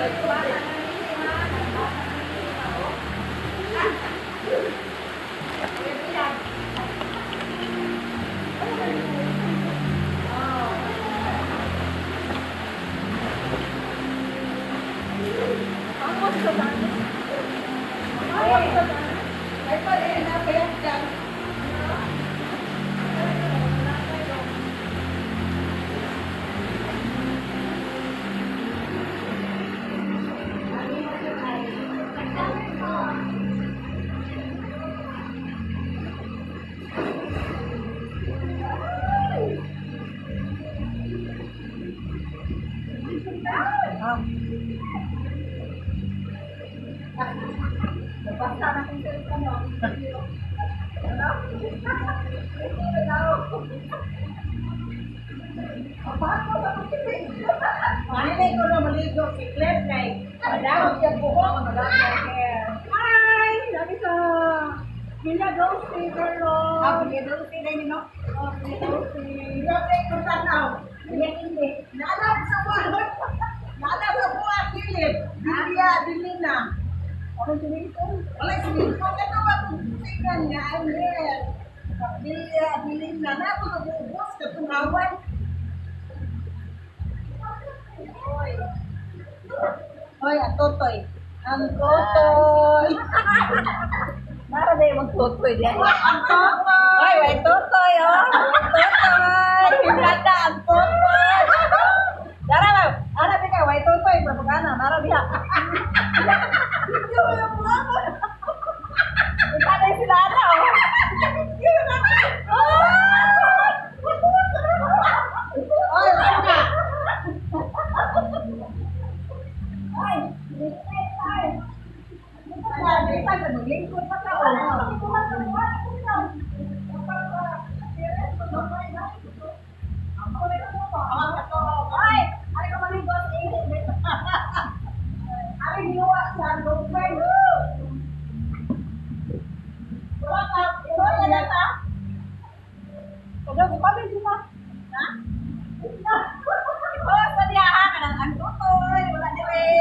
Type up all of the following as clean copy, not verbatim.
Hoy, ang totoy. Ang totoy. Mara din magtotoy diyan. Ang totoy. Hoy, may totoy oh. Totoy. Ganda ang totoy. Dara ba? Ara bika may totoy propaganda. Mara diha. Ika na sila ana oh. Oy, baka.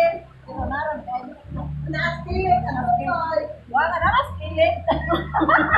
Wala na mas kilit.